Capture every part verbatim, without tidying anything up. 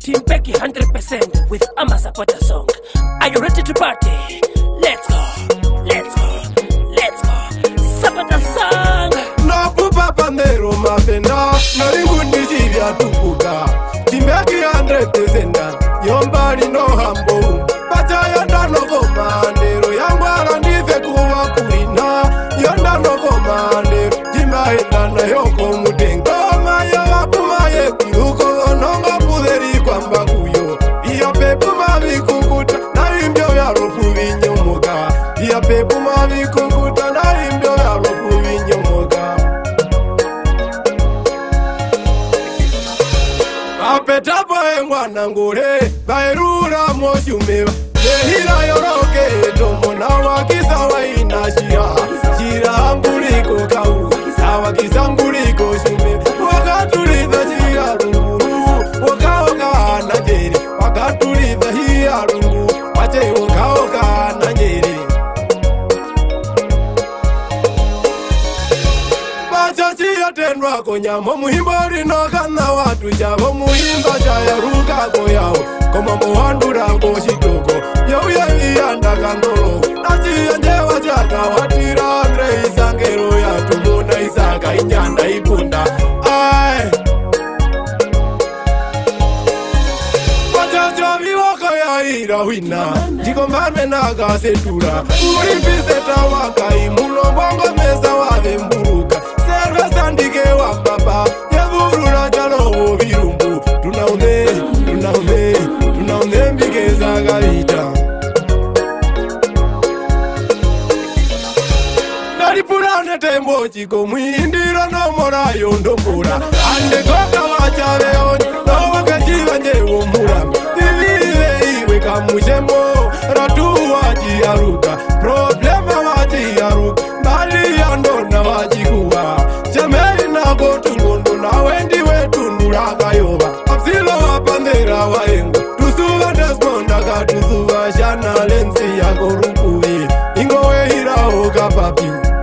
Team Becky one hundred percent with Ama Supporter song. Are you ready to party? Let's go, let's go, let's go. Supporter song. No pupa pandero mapenda, no ringundi jivya tupuka. Team Becky one hundred percent, yombari no hambo. Bacha yanda no komandero, yangwara ndize kuwa kurina. Yanda no komandero, jima enda na yoko mutengo. Maya wapuma ye kiruko, ononga puderi kwa mbakuyo. Iya pepu mavi kukuta, na imbyo ya rofu vinyo moga. Iya pepu mavi kukuta, na imbyo ya rofu vinyo moga. Apetapo engwana ngure, bairura moshumeva. Nehira yoroke, tomo na wakisawa inashira. Shira anguriko kau, sawa kisanguriko shumeva. Wakatuliza shira runguru, waka waka najeri. Wakatuliza shira runguru, wache waka waka najeri. Bacha chia tenwa konyamo muhimbori no kana watu javo muhimba chaya ruka koyao. Koma mohandura koshitoko, yau ya iyanda kandolo. Nachi anjewa chaka watira andre isangero ya tumuna isaka inyanda ipunda. Ay Bacha viwaka ya ira wina, jikombarme naga setura. Uripise tawaka imuno bongo meza wave mburuka. Serve sandike wa baba, yavurura jalo virumbu. Tunaunde, tunaunde, tunaunde mbigeza garita. Naripurane tembo chiko mwindira no mora yondombura. Ande koka wachave onyi, no wakajiva njewo murami. Ivive iwe kamushemo, ratu waji yaruka. Problema waji yaruka, bali yandona waji kuwa. Chamei na gotu ngondo na wendi wetu nuraga yoba. Apsilo wapandera waengo, tusuwa desmonda katusuwa shana lensi ya korukuwe. Ingowe hira oka papi.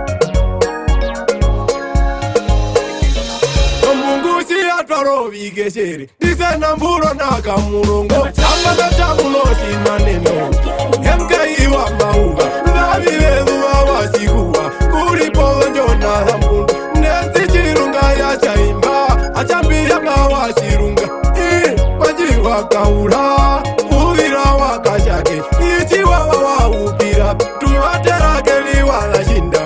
Rovi gesheri, dise na mburo na kamurongo. Amada tamulo sinaneno, emke iwa mauga. Navi vedu awashikuwa, kuri polo njona hampundu. Nensi chirunga ya chaimba, achambi ya kawashirunga. Ii, majiwa kaura, uvira wakashake. Ichi wawa wa upira, tuwatera geli wala shinda.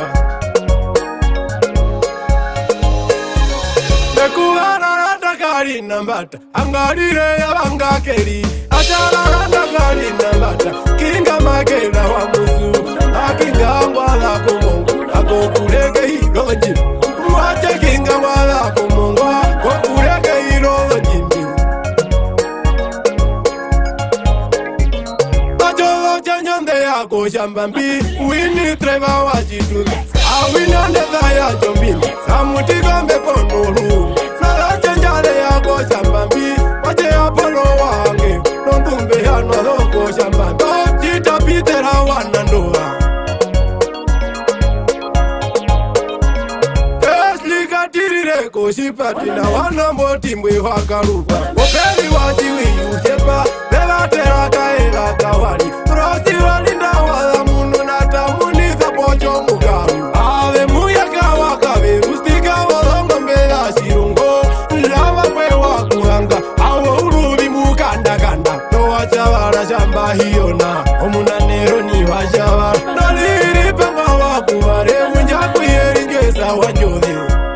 Nekuhara kari nambata, angarire ya banga keri. Achala randa kari nambata, kinga makela wa musu. Akinga wala kumongo, ako kurege hiroji. Mwache kinga wala kumongo, ako kurege hiroji. Acholo chanyonde yako shambambi, wini treva wajituza. Awinande dhaya jombini, samuti gombe ponolu. Chanjale yako shambambi, wache apolo wange. Nontumbe hano loko shambambi, chita pitera wanandoa. Esli katirire koshipati na wanamboti mwe wakarupa. Opeli wachiwi yusepa, levatera kaela kawani. Rosi walinda wala munu natamuniza pocho mugaru. Ave muya kawa kawe, ustika walongo mbela shirungo. Lava kwe wakuhanga, awo urubi mukanda kanda. No wachavara shamba hiona, omunanero ni wachavara. Naliri panga wakuhare, unjaku yeringeza wanjodhi.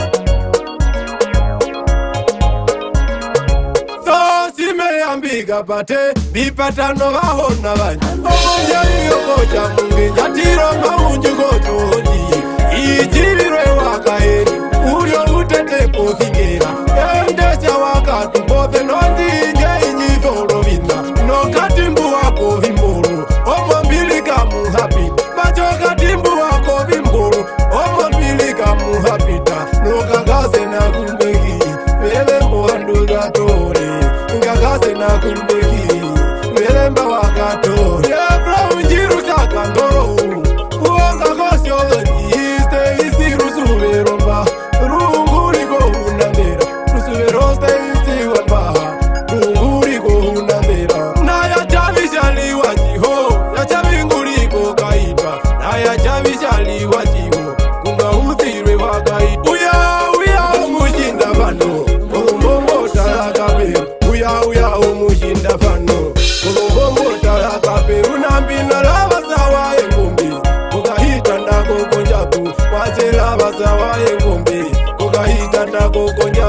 So sime ambiga pate, bipatano wahona vanyi. Omonja hiyo kocha mungi, jatiro maunju kocho hoji. Ichirwe wakaeri, urio utete posingera. Endesha wakati bote nondi nje injithoro vina. No katimbu wako vimburu, omo mbilika muhapita. Bacho katimbu wako vimburu, omo mbilika muhapita. No kagase na kumbeki, vele mbohandu gatore. Kagase na kumbeki, vele mbawa gatore. Yebra unjiru chaka ndoro, uonga kosyo dhoni, iste isiru suveromba. Runguri go unandera, suveroste isi wapa. Runguri go ndanda kukonja